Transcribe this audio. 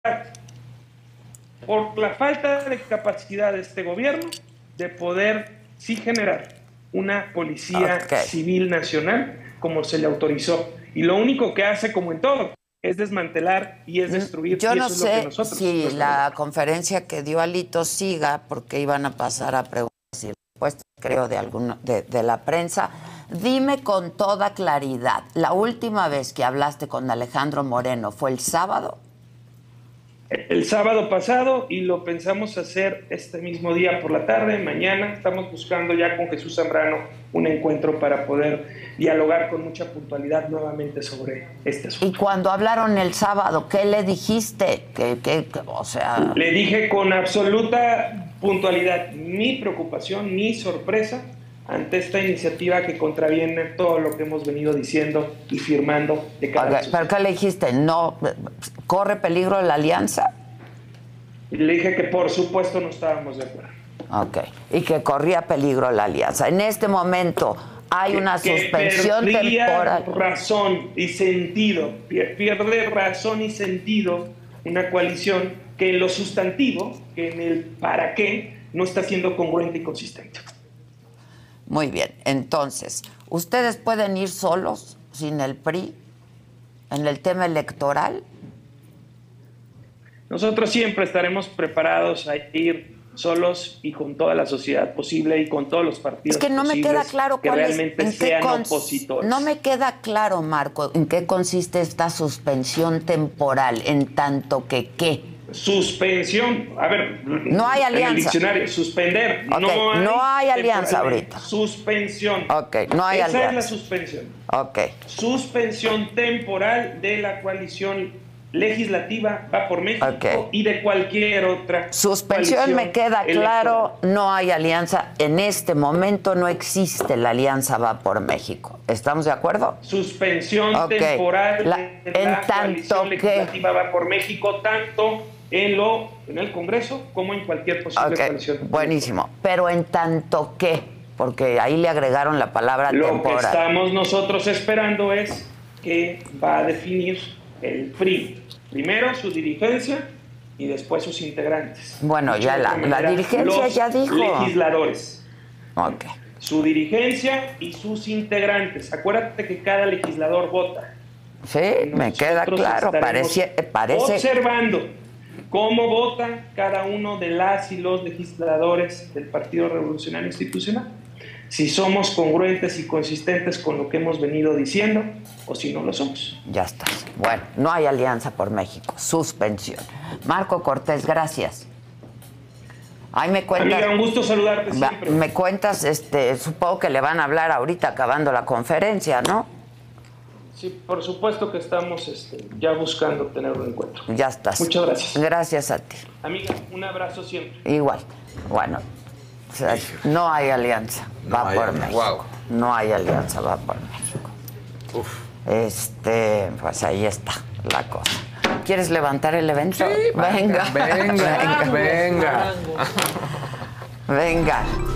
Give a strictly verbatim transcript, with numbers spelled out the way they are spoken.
por la falta de capacidad de este gobierno de poder sí generar una policía okay. civil nacional como se le autorizó. Y lo único que hace, como en todo, es desmantelar y es destruir. Yo y no eso sé es lo que nosotros, si la no. conferencia que dio Alito siga, porque iban a pasar a preguntas y respuestas, creo, de, alguno, de, de la prensa. Dime con toda claridad, ¿la última vez que hablaste con Alejandro Moreno fue el sábado? El sábado pasado, y lo pensamos hacer este mismo día por la tarde, mañana. Estamos buscando ya con Jesús Zambrano un encuentro para poder dialogar con mucha puntualidad nuevamente sobre este asunto. Y cuando hablaron el sábado, ¿qué le dijiste? ¿Qué, qué, qué, o sea... Le dije con absoluta puntualidad mi preocupación, mi sorpresa ante esta iniciativa que contraviene todo lo que hemos venido diciendo y firmando de cada okay, ¿pero qué le dijiste? ¿No corre peligro la alianza? Y le dije que por supuesto no estábamos de acuerdo. Ok, y que corría peligro la alianza. En este momento hay que, una que suspensión temporal. razón y sentido, pierde razón y sentido una coalición que en lo sustantivo, que en el para qué, no está siendo congruente y consistente. Muy bien, entonces, ¿ustedes pueden ir solos, sin el P R I, en el tema electoral? Nosotros siempre estaremos preparados a ir solos y con toda la sociedad posible y con todos los partidos es que no me queda claro que cuál realmente es, en sean qué cons- opositores. No me queda claro, Marco, en qué consiste esta suspensión temporal, en tanto que qué. Suspensión, a ver, no hay alianza. En el diccionario, suspender. Okay. No hay, no hay alianza ahorita. Suspensión. Ok, no hay Esa alianza. es la suspensión. Ok. Suspensión temporal de la coalición legislativa va por México okay. y de cualquier otra. Suspensión me queda claro, no hay alianza. En este momento no existe la alianza Va por México. ¿Estamos de acuerdo? Suspensión okay. temporal la, de en la tanto coalición que... legislativa Va por México, tanto en lo en el Congreso como en cualquier posible okay. coalición. Buenísimo. Pero en tanto que, porque ahí le agregaron la palabra lo temporal. Lo que estamos nosotros esperando es que va a definir el P R I. Primero su dirigencia y después sus integrantes. Bueno, ya la, la dirigencia ya dijo. Legisladores. Ok. Su dirigencia y sus integrantes. Acuérdate que cada legislador vota. Sí, me queda claro. Parece, parece... observando cómo vota cada uno de las y los legisladores del Partido Revolucionario Institucional. Si somos congruentes y consistentes con lo que hemos venido diciendo o si no lo somos. Ya está. Bueno, no hay alianza por México. Suspensión. Marco Cortés, gracias. Ahí me cuentas. Amiga, un gusto saludarte siempre. Me cuentas, este, supongo que le van a hablar ahorita acabando la conferencia, ¿no? Sí, por supuesto que estamos este, ya buscando tener un encuentro. Ya estás. Muchas gracias. Gracias a ti. Amiga, un abrazo siempre. Igual. Bueno, o sea, no hay alianza. No va hay, por México. Wow. No hay alianza, Va por México. Uf. Este, pues ahí está la cosa. ¿Quieres levantar el evento? Sí, venga. Venga, venga. Venga. Venga.